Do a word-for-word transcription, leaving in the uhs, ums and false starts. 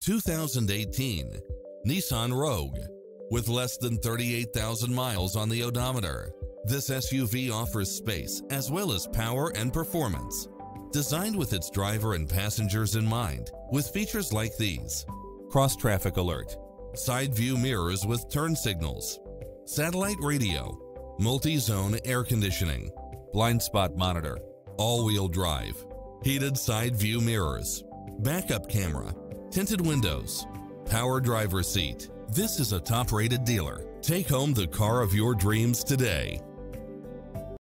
two thousand eighteen Nissan Rogue. With less than thirty-eight thousand miles on the odometer, this S U V offers space as well as power and performance. Designed with its driver and passengers in mind, with features like these: cross-traffic alert, side view mirrors with turn signals, satellite radio, multi-zone air conditioning, blind spot monitor, all-wheel drive, heated side view mirrors, backup camera, tinted windows, power driver seat. This is a top-rated dealer. Take home the car of your dreams today.